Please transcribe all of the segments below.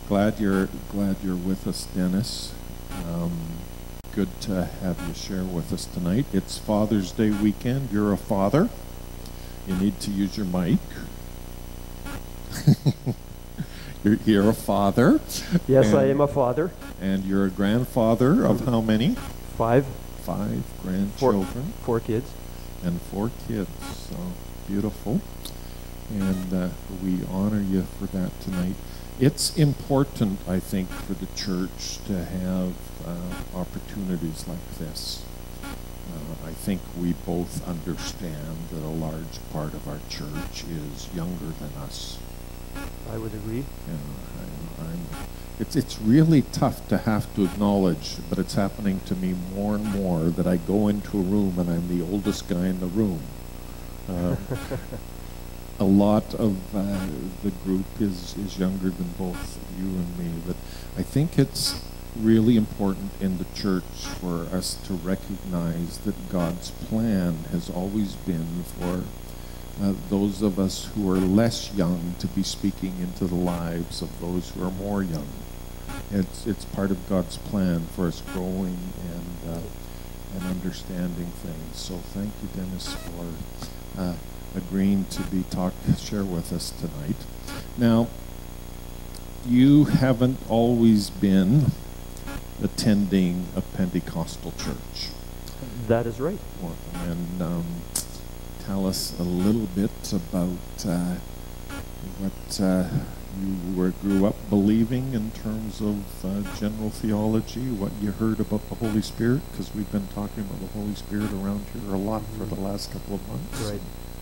Glad you're with us, Dennis. Good to have you share with us tonight. It's Father's Day weekend. You're a father. You need to use your mic. You're a father. Yes, I am a father. And you're a grandfather of how many? 5. 5 grandchildren. 4 kids. And 4 kids. So beautiful. And we honor you for that tonight. It's important, I think, for the church to have opportunities like this. I think we both understand that a large part of our church is younger than us. I would agree. It's really tough to have to acknowledge, but it's happening to me more and more that I go into a room and I'm the oldest guy in the room. A lot of the group is younger than both you and me, but I think it's really important in the church for us to recognize that God's plan has always been for those of us who are less young to be speaking into the lives of those who are more young. It's part of God's plan for us growing and understanding things. So thank you, Dennis, for agreeing to share with us tonight. Now, you haven't always been attending a Pentecostal church. That is right. And tell us a little bit about what you grew up believing in terms of general theology, what you heard about the Holy Spirit, because we've been talking about the Holy Spirit around here a lot for the last couple of months. Right.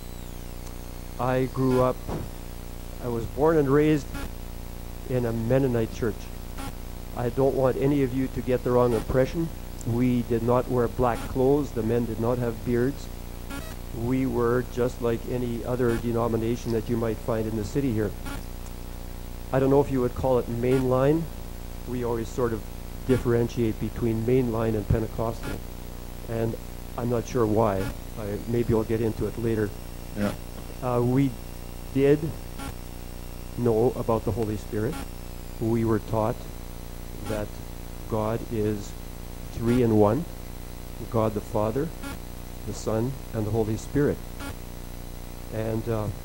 I was born and raised in a Mennonite church. I don't want any of you to get the wrong impression. We did not wear black clothes. The men did not have beards. We were just like any other denomination that you might find in the city here. I don't know if you would call it mainline. We always sort of differentiate between mainline and Pentecostal. And I'm not sure why. Maybe I'll get into it later. Yeah. We did know about the Holy Spirit. We were taught that God is 3 in 1, God the Father, the Son, and the Holy Spirit. And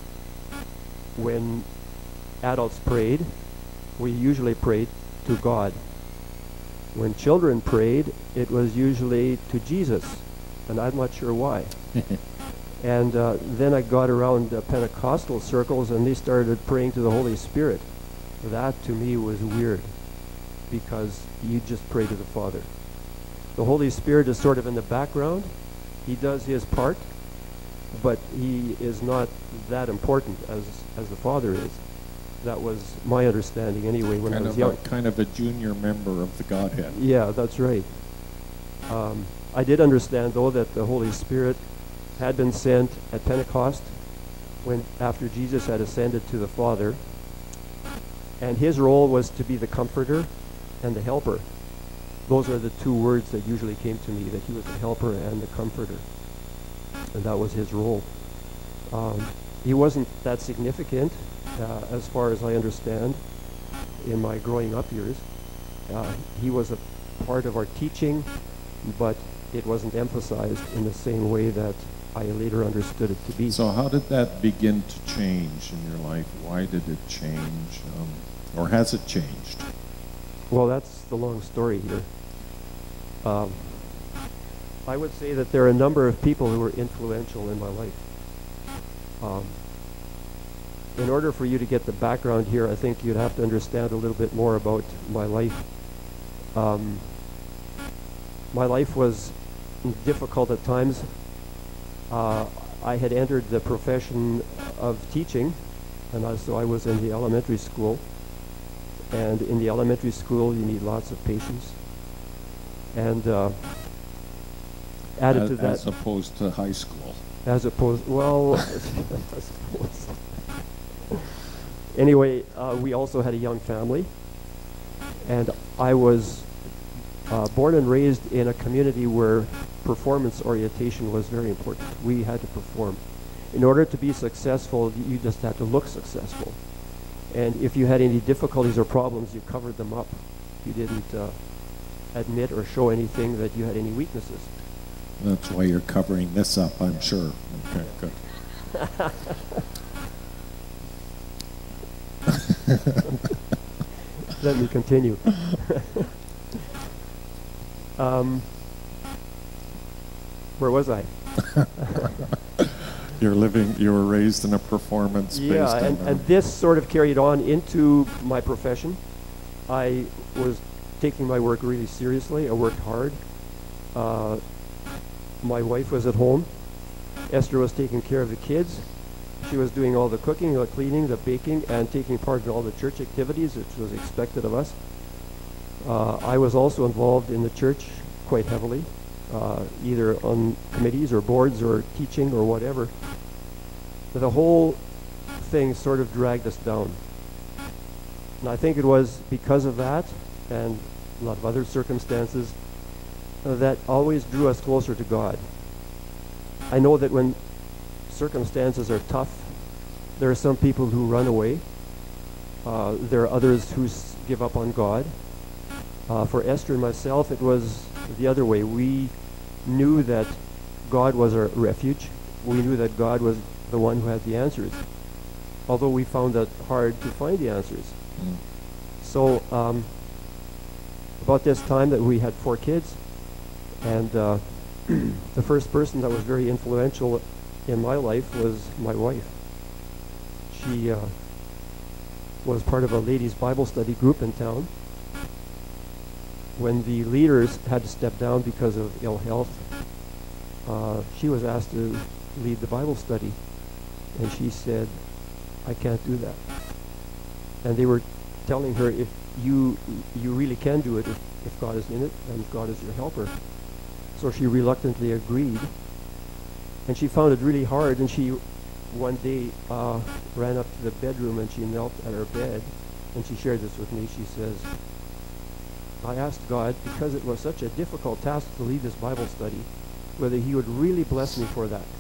when adults prayed, we usually prayed to God. When children prayed, it was usually to Jesus, and I'm not sure why. And then I got around Pentecostal circles and they started praying to the Holy Spirit. That to me was weird, because you just pray to the Father. The Holy Spirit is sort of in the background. He does his part, but he is not that important as the Father is. That was my understanding anyway when I was young. Kind of a junior member of the Godhead. Yeah, that's right. I did understand, though, that the Holy Spirit had been sent at Pentecost after Jesus had ascended to the Father, and his role was to be the comforter and the helper. Those are the 2 words that usually came to me, that he was the helper and the comforter, and that was his role. He wasn't that significant as far as I understand in my growing up years. He was a part of our teaching, but it wasn't emphasized in the same way that I later understood it to be. So how did that begin to change in your life? Why did it change? Or has it changed? Well, that's the long story here. I would say that there are a number of people who were influential in my life. In order for you to get the background here, I think you'd have to understand a little bit more about my life. My life was difficult at times. I had entered the profession of teaching, and so I was in the elementary school. And in the elementary school, you need lots of patience. And added to that, as opposed to high school. Well, I suppose. Anyway, we also had a young family, and I was born and raised in a community where performance orientation was very important. We had to perform. In order to be successful, you just had to look successful. And if you had any difficulties or problems, you covered them up. You didn't admit or show anything that you had any weaknesses. That's why you're covering this up, I'm sure. Okay, good. Let me continue. Where was I? You were raised in a performance based on and this sort of carried on into my profession. I was taking my work really seriously. I worked hard. My wife was at home. Esther was taking care of the kids. She was doing all the cooking, the cleaning, the baking, and taking part in all the church activities, which was expected of us. I was also involved in the church quite heavily, either on committees or boards or teaching or whatever. The whole thing sort of dragged us down. And I think it was because of that and a lot of other circumstances that always drew us closer to God. I know that when circumstances are tough, there are some people who run away. There are others who give up on God. For Esther and myself, it was the other way. We knew that God was our refuge. We knew that God was the one who had the answers, although we found that hard to find the answers. So about this time that we had 4 kids, and the first person that was very influential in my life was my wife. She was part of a ladies' Bible study group in town. When the leaders had to step down because of ill health, she was asked to lead the Bible study. And she said, I can't do that. And they were telling her, if you really can do it if God is in it and God is your helper. So she reluctantly agreed. And she found it really hard, and she one day ran up to the bedroom and she knelt at her bed, and she shared this with me. She says, I asked God, because it was such a difficult task to lead this Bible study, whether he would really bless me for that.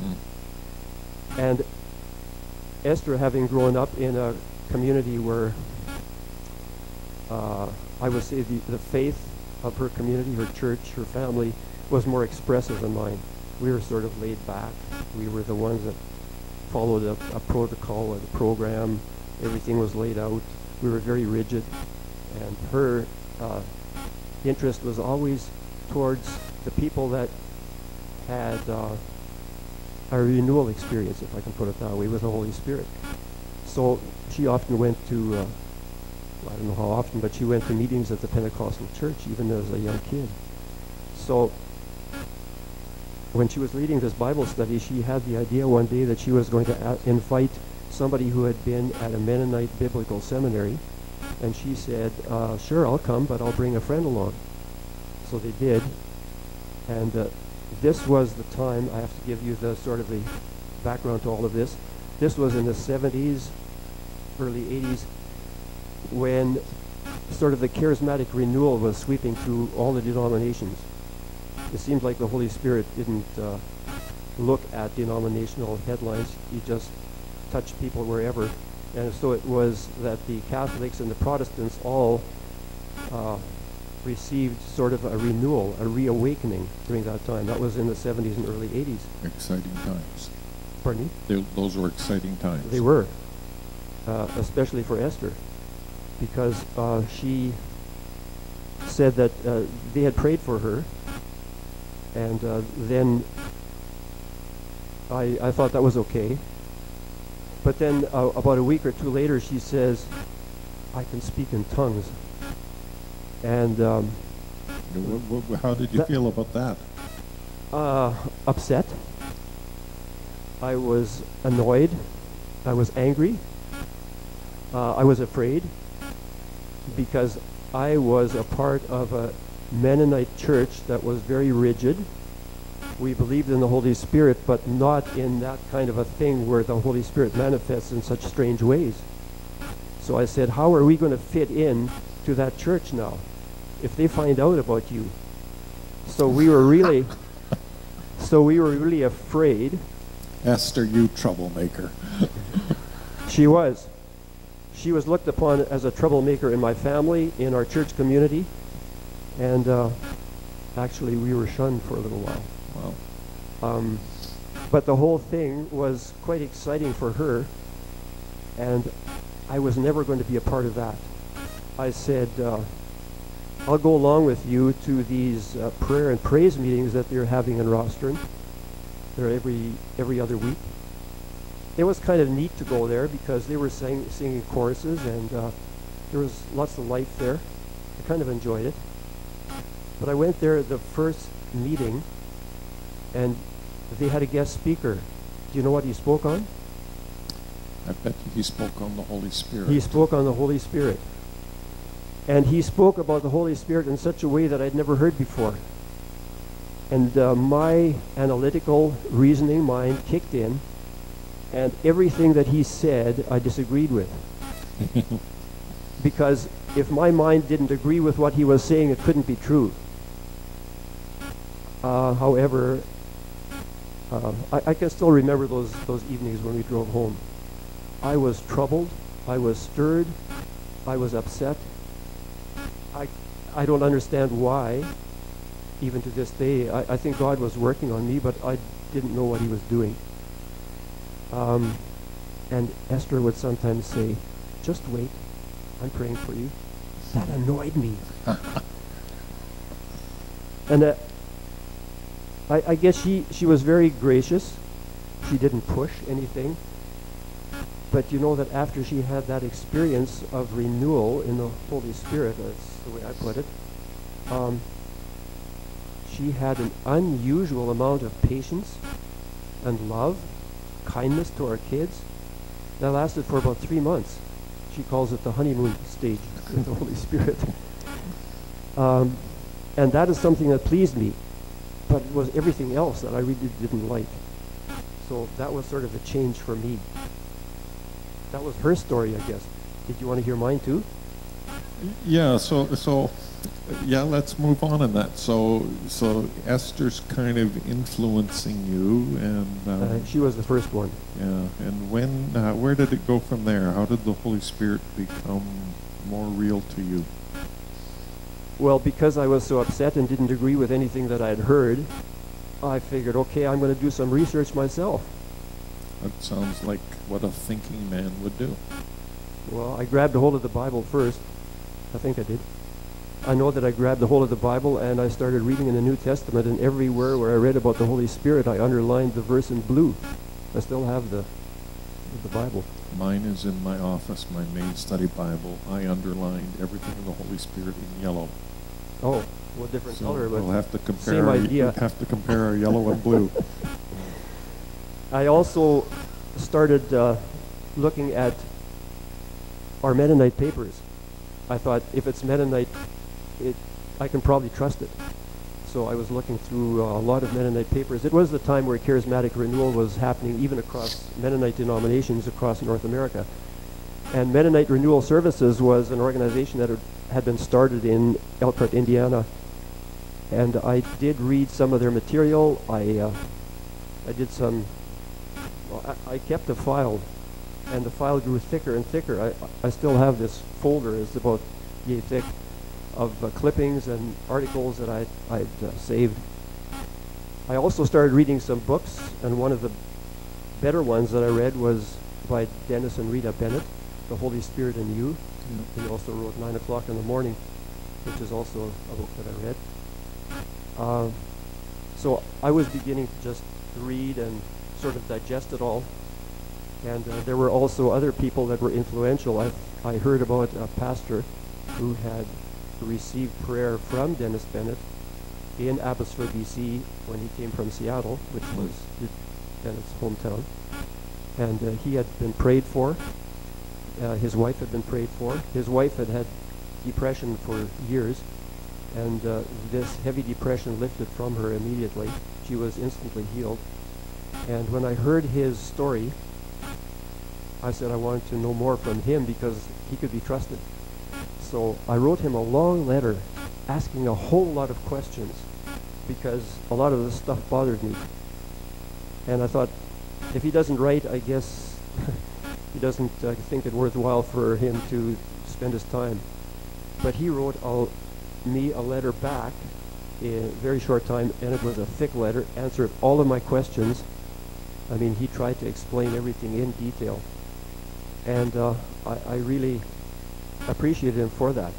And Esther, having grown up in a community where I would say the faith of her community, her church, her family, was more expressive than mine. We were sort of laid back. We were the ones that followed a protocol, a program. Everything was laid out. We were very rigid. And her interest was always towards the people that had a renewal experience, if I can put it that way, with the Holy Spirit. So she often went to, I don't know how often, but she went to meetings at the Pentecostal church, even as a young kid. So when she was leading this Bible study, she had the idea one day that she was going to invite somebody who had been at a Mennonite biblical seminary. And she said, sure, I'll come, but I'll bring a friend along. So they did. And this was the time, I have to give you the sort of the background to all of this. This was in the 70s, early 80s, when sort of the charismatic renewal was sweeping through all the denominations. It seemed like the Holy Spirit didn't look at denominational headlines. He just touched people wherever. And so it was that the Catholics and the Protestants all received sort of a renewal, a reawakening during that time. That was in the 70s and early 80s. Exciting times. Pardon me? Those were exciting times. They were, especially for Esther, because she said that they had prayed for her, and then I thought that was okay. But then about a week or two later, she says, I can speak in tongues. And how did you feel about that? Upset. I was annoyed. I was angry. I was afraid, because I was a part of a Mennonite church that was very rigid. We believed in the Holy Spirit, but not in that kind of a thing where the Holy Spirit manifests in such strange ways. So I said, how are we going to fit in to that church now if they find out about you? So we were really afraid. Esther, you troublemaker. She was. She was looked upon as a troublemaker in my family, in our church community, and actually we were shunned for a little while. Wow. But the whole thing was quite exciting for her, and I was never going to be a part of that. I said, I'll go along with you to these prayer and praise meetings that they're having in Rostern. They're every other week. It was kind of neat to go there because they were singing choruses, and there was lots of life there. I kind of enjoyed it. But I went there the first meeting, and they had a guest speaker. Do you know what he spoke on? I bet he spoke on the Holy Spirit. He spoke on the Holy Spirit. And he spoke about the Holy Spirit in such a way that I'd never heard before. And my analytical reasoning mind kicked in, and everything that he said I disagreed with. Because if my mind didn't agree with what he was saying, it couldn't be true. However, I can still remember those evenings when we drove home. I was troubled, I was stirred, I was upset. I don't understand why, even to this day. I think God was working on me, but I didn't know what he was doing. And Esther would sometimes say, just wait, I'm praying for you. That annoyed me. And I guess she was very gracious. She didn't push anything. But you know that after she had that experience of renewal in the Holy Spirit, that's the way I put it, she had an unusual amount of patience and love, kindness to our kids. That lasted for about 3 months. She calls it the honeymoon stage with the Holy Spirit. And that is something that pleased me, but it was everything else that I really didn't like. So that was sort of a change for me. That was her story, I guess. Did you want to hear mine too? Yeah, so yeah, let's move on in that. So Esther's kind of influencing you, and she was the first one. Yeah, and where did it go from there? How did the Holy Spirit become more real to you? Well, because I was so upset and didn't agree with anything that I had heard, I figured, okay, I'm going to do some research myself. That sounds like what a thinking man would do. Well, I grabbed a hold of the Bible first. I think I did. I know that I grabbed a hold of the Bible and I started reading in the New Testament, and everywhere where I read about the Holy Spirit, I underlined the verse in blue. I still have the Bible. Mine is in my office, my main study Bible. I underlined everything in the Holy Spirit in yellow. Oh, what different color? But we'll have to compare. Same idea. We'll have to compare our yellow and blue. I also started looking at our Mennonite papers. I thought, if it's Mennonite, I can probably trust it. So I was looking through a lot of Mennonite papers. It was the time where charismatic renewal was happening even across Mennonite denominations across North America. And Mennonite Renewal Services was an organization that had been started in Elkhart, Indiana. And I did read some of their material. I did some... Well, I kept a file, and the file grew thicker and thicker. I still have this folder. It's about yay thick of clippings and articles that I'd saved. I also started reading some books, and one of the better ones that I read was by Dennis and Rita Bennett, The Holy Spirit in You. He also wrote 9 o'clock in the morning, which is also a book that I read. So I was beginning to just read and sort of digest it all. And there were also other people that were influential. I heard about a pastor who had received prayer from Dennis Bennett in Abbotsford, BC, when he came from Seattle, which was Bennett's hometown. And he had been prayed for. His wife had been prayed for. His wife had had depression for years, and this heavy depression lifted from her immediately. She was instantly healed. And when I heard his story, I said I wanted to know more from him because he could be trusted. So I wrote him a long letter asking a whole lot of questions because a lot of this stuff bothered me. And I thought, if he doesn't write, I guess doesn't think it worthwhile for him to spend his time. But he wrote me a letter back in a very short time, and it was a thick letter, answered all of my questions. I mean, he tried to explain everything in detail. And I really appreciated him for that.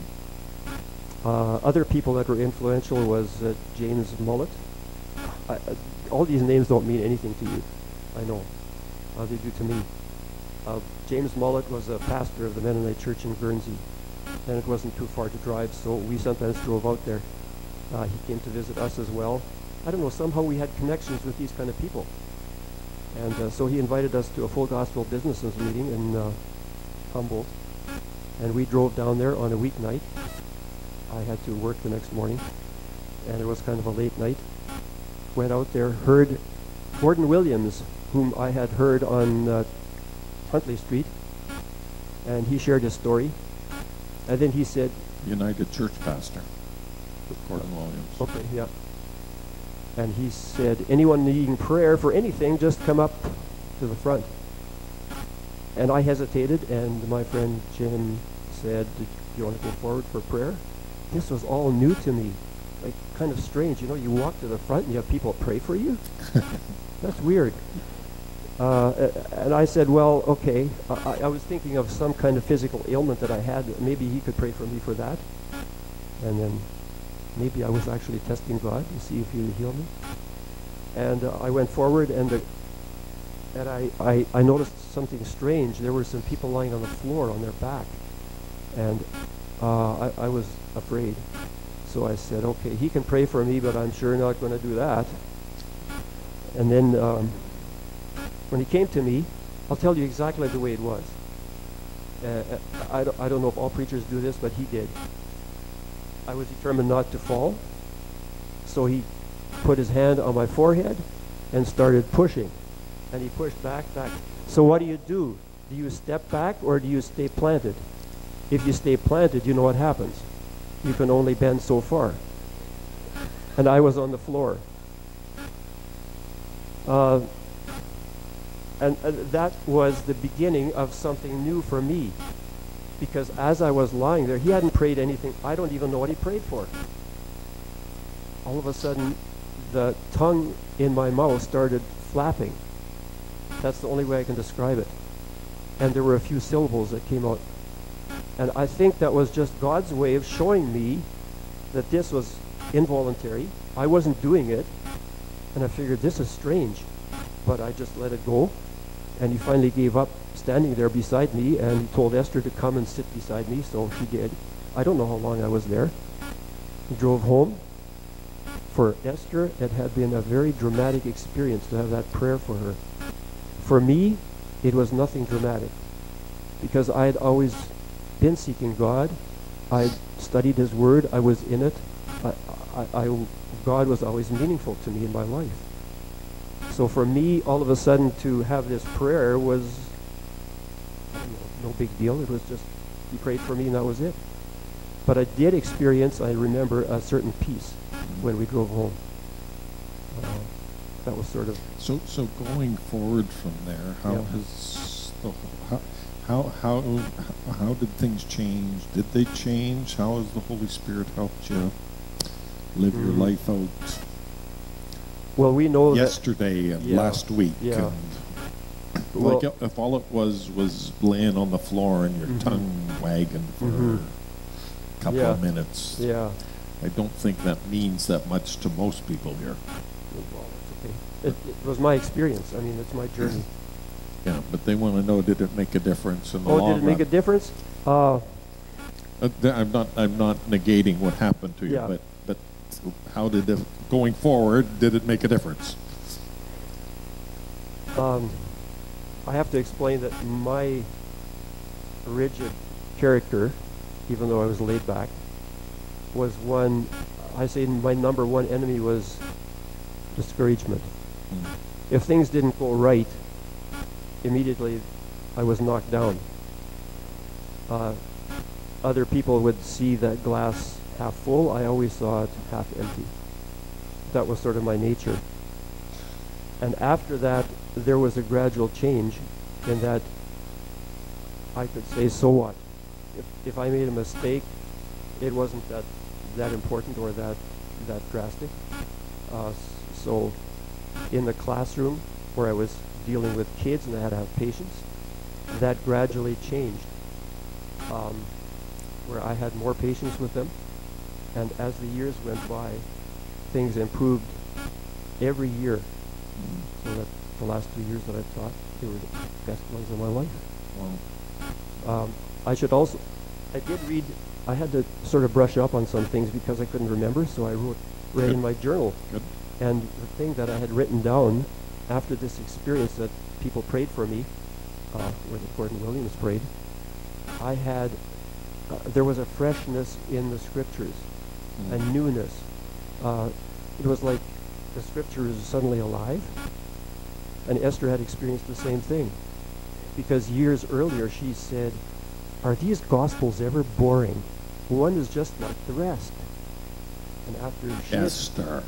Other people that were influential was James Mullet. All these names don't mean anything to you, I know. They do to me. James Mullet was a pastor of the Mennonite Church in Guernsey, and it wasn't too far to drive, so we sometimes drove out there. He came to visit us as well. I don't know, somehow we had connections with these kind of people. And so he invited us to a full gospel businesses meeting in Humboldt, and we drove down there on a weeknight. I had to work the next morning, and it was kind of a late night. Went out there, heard Gordon Williams, whom I had heard on Huntley Street, and he shared his story. And then he said, United Church pastor, Gordon Williams. Okay, yeah. And he said, anyone needing prayer for anything, just come up to the front. And I hesitated, and my friend Jim said, do you want to go forward for prayer? This was all new to me, like kind of strange. You know, you walk to the front and you have people pray for you? That's weird. And I said, well, okay. I was thinking of some kind of physical ailment that I had. Maybe he could pray for me for that. And then maybe I was actually testing God to see if he would heal me. And I went forward, and I noticed something strange. There were some people lying on the floor on their back. And I was afraid. So I said, okay, he can pray for me, but I'm sure not going to do that. And then when he came to me, I'll tell you exactly the way it was. I don't know if all preachers do this, but he did. I was determined not to fall. So he put his hand on my forehead and started pushing. And he pushed back. So what do? Do you step back or do you stay planted? If you stay planted, you know what happens. You can only bend so far. And I was on the floor. And that was the beginning of something new for me. Because as I was lying there, he hadn't prayed anything. I don't even know what he prayed for. All of a sudden, the tongue in my mouth started flapping. That's the only way I can describe it. And there were a few syllables that came out. And I think that was just God's way of showing me that this was involuntary. I wasn't doing it. And I figured, this is strange. But I just let it go. And he finally gave up standing there beside me, and he told Esther to come and sit beside me, so she did. I don't know how long I was there. He drove home. For Esther, it had been a very dramatic experience to have that prayer for her. For me, it was nothing dramatic, because I had always been seeking God. I studied His Word. I was in it. God was always meaningful to me in my life. So for me, all of a sudden, to have this prayer was no big deal. It was just, he prayed for me and that was it. But I did experience, I remember, a certain peace when we drove home. That was sort of... So going forward from there, how did things change? Did they change? How has the Holy Spirit helped you live your life out? Well, we know yesterday and last week. Yeah. And like if all it was laying on the floor and your tongue wagging for a couple of minutes. Yeah. I don't think that means that much to most people here. Well, it's okay. It was my experience. I mean, it's my journey. Yeah, but they want to know, did it make a difference in the long run? Oh, did it make a difference? I'm not negating what happened to you, but how did it, going forward, did it make a difference? I have to explain that my rigid character, even though I was laid back, was one, I say my number one enemy was discouragement. If things didn't go right, immediately I was knocked down. Other people would see that glass half full. I always saw it half empty. That was sort of my nature. And after that, there was a gradual change in that I could say, so what? If I made a mistake, it wasn't that important or that drastic. So in the classroom where I was dealing with kids and I had to have patience, that gradually changed, where I had more patience with them. And as the years went by, things improved every year. So that the last 2 years that I've taught, they were the best ones of my life. Wow. I did read, I had to sort of brush up on some things because I couldn't remember, so I wrote in my journal. Good. And the thing that I had written down after this experience that people prayed for me, where the Gordon Williams prayed, I had, there was a freshness in the scriptures, a newness. It was like the scripture is suddenly alive. And Esther had experienced the same thing. Because years earlier she said, are these gospels ever boring? One is just like the rest. And after Esther.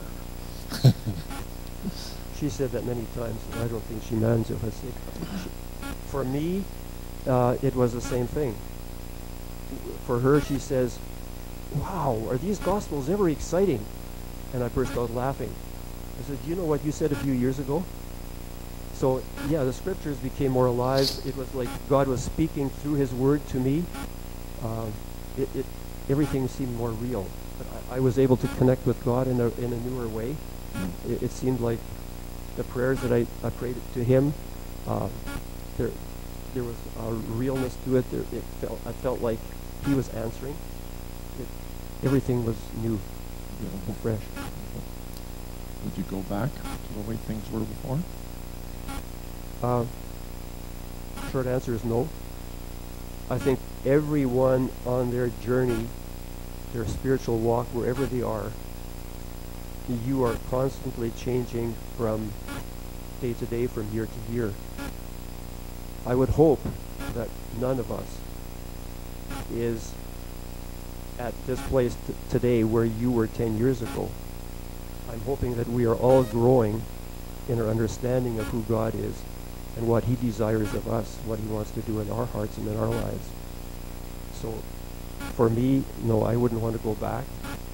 She said that many times, and I don't think she meant it. For me, it was the same thing. For her, she says, wow, are these gospels ever exciting? And I burst out laughing. I said, do you know what you said a few years ago? So, yeah, the scriptures became more alive. It was like God was speaking through his word to me. Everything seemed more real. But I was able to connect with God in a newer way. It seemed like the prayers that I prayed to him, there was a realness to it. I felt like he was answering. Everything was new and fresh. Would you go back to the way things were before? Short answer is no. I think everyone on their journey, their spiritual walk, wherever they are, you are constantly changing from day to day, from year to year. I would hope that none of us is at this place today where you were 10 years ago. I'm hoping that we are all growing in our understanding of who God is and what he desires of us, what he wants to do in our hearts and in our lives. So for me, no, I wouldn't want to go back.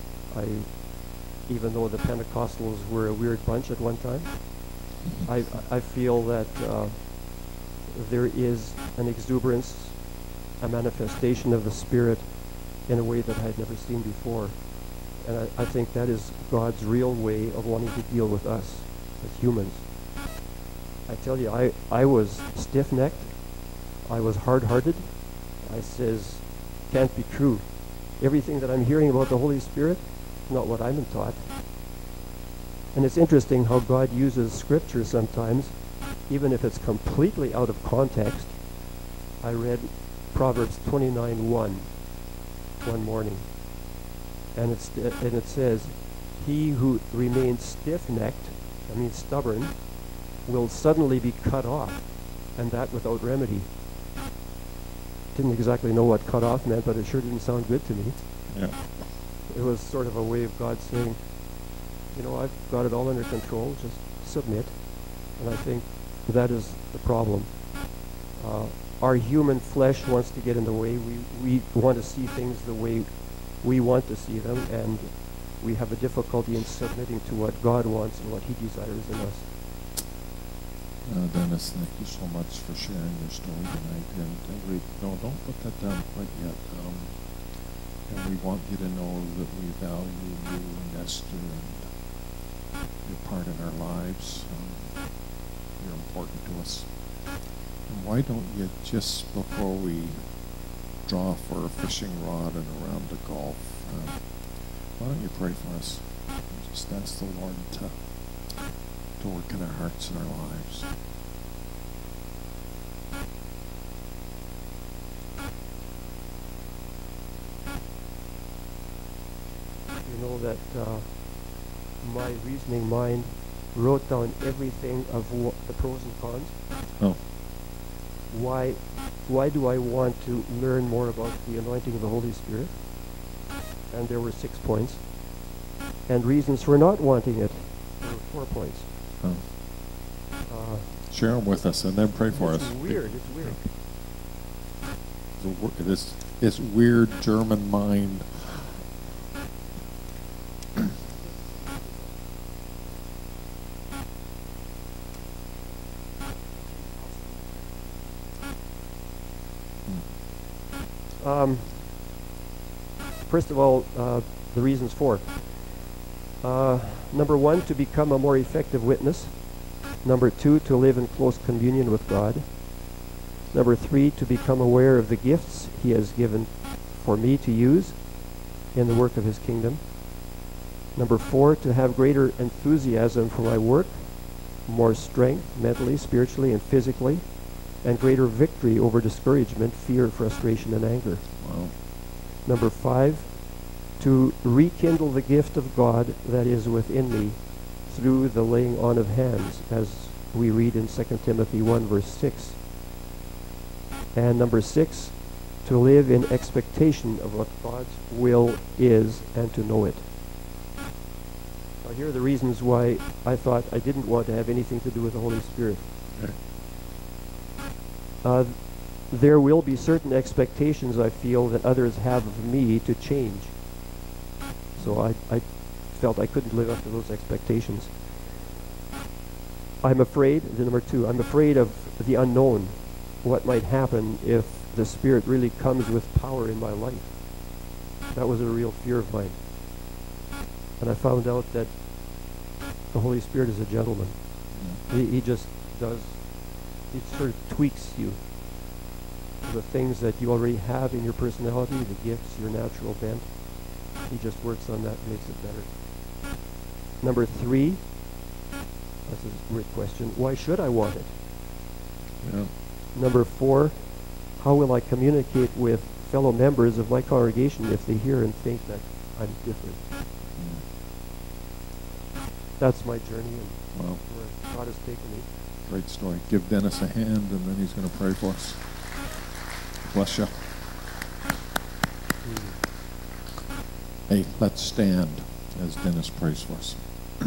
Even though the Pentecostals were a weird bunch at one time, I feel that there is an exuberance, a manifestation of the Spirit in a way that I had never seen before. And I think that is God's real way of wanting to deal with us as humans. I tell you, I was stiff-necked. I was hard-hearted. I says, can't be true. Everything that I'm hearing about the Holy Spirit, not what I'm taught. And it's interesting how God uses Scripture sometimes, even if it's completely out of context. I read Proverbs 29:1 one morning, and it says, he who remains stiff-necked, I mean stubborn, will suddenly be cut off, and that without remedy. Didn't exactly know what cut off meant, but it sure didn't sound good to me. Yeah. It was sort of a way of God saying, you know, I've got it all under control, just submit. And I think that is the problem. Our human flesh wants to get in the way. We want to see things the way we want to see them, and we have a difficulty in submitting to what God wants and what he desires in us. Dennis, thank you so much for sharing your story tonight. And don't put that down quite yet. And we want you to know that we value you and Esther and your part in our lives. You're important to us. And why don't you, just before we draw for a fishing rod and a round of golf, why don't you pray for us? And just ask the Lord to work in our hearts and our lives. You know that my reasoning mind wrote down everything of the pros and cons. Oh. Why do I want to learn more about the anointing of the Holy Spirit? And there were 6 points. And reasons for not wanting it, there were 4 points. Oh. Share them with us and then pray for us. It's weird. this weird German mind. First of all, the reasons for. Number one, to become a more effective witness. Number two, to live in close communion with God. Number three, to become aware of the gifts He has given for me to use in the work of His kingdom. Number four, to have greater enthusiasm for my work, more strength mentally, spiritually, and physically, and greater victory over discouragement, fear, frustration, and anger. Wow. Number five, to rekindle the gift of God that is within me through the laying on of hands, as we read in 2 Timothy 1, verse 6. And number six, to live in expectation of what God's will is and to know it. Now, here are the reasons why I thought I didn't want to have anything to do with the Holy Spirit. Okay. There will be certain expectations I feel that others have of me to change. So I felt I couldn't live up to those expectations. I'm afraid, number two, I'm afraid of the unknown. What might happen if the Spirit really comes with power in my life. That was a real fear of mine. And I found out that the Holy Spirit is a gentleman. He just does, he sort of tweaks you. The things that you already have in your personality, the gifts, your natural bent. He just works on that and makes it better. Number three, that's a great question. Why should I want it? Yeah. Number four, how will I communicate with fellow members of my congregation if they hear and think that I'm different? That's my journey and Wow. where God has taken me. Great story. Give Dennis a hand, and then he's going to pray for us. Bless you. Hey, let's stand as Dennis prays for us.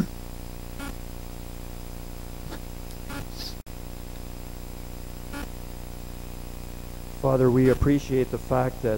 Father, we appreciate the fact that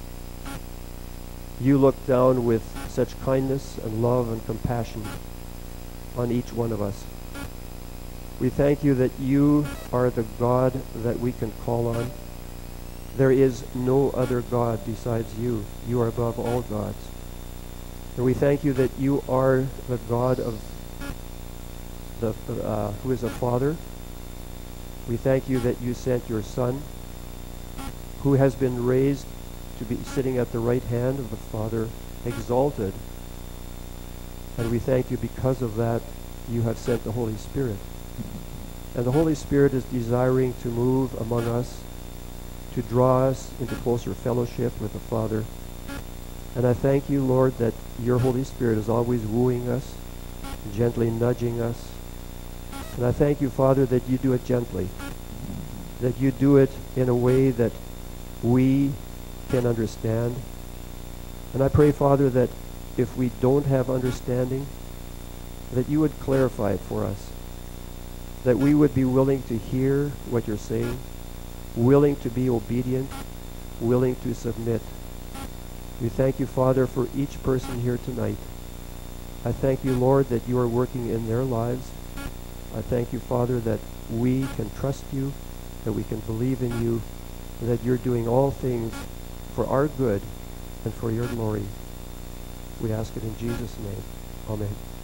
you look down with such kindness and love and compassion on each one of us. We thank you that you are the God that we can call on. There is no other God besides you. You are above all gods. And we thank you that you are the God of the who is a Father. We thank you that you sent your Son, who has been raised to be sitting at the right hand of the Father, exalted. And we thank you because of that you have sent the Holy Spirit. And the Holy Spirit is desiring to move among us, to draw us into closer fellowship with the Father. And I thank you, Lord, that your Holy Spirit is always wooing us, gently nudging us. And I thank you, Father, that you do it gently, that you do it in a way that we can understand. And I pray, Father, that if we don't have understanding, that you would clarify it for us, that we would be willing to hear what you're saying, willing to be obedient, willing to submit. We thank you, Father, for each person here tonight. I thank you, Lord, that you are working in their lives. I thank you, Father, that we can trust you, that we can believe in you, and that you're doing all things for our good and for your glory. We ask it in Jesus' name. Amen.